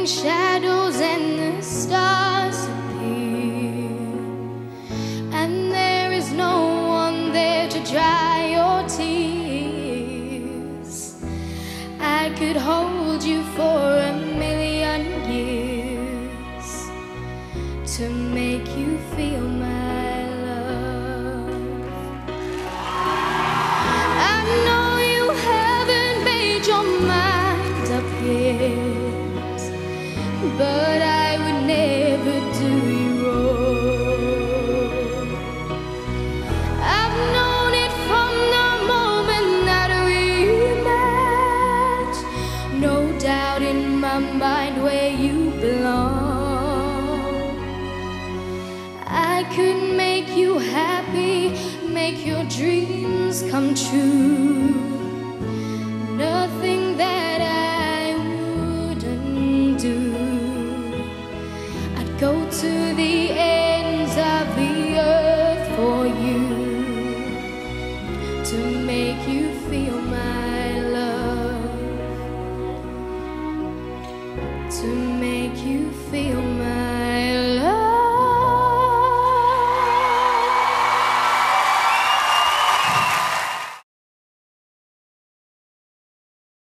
shadows and the stars appear, and there is no one there to dry your tears. I could hold you for a million years to make you feel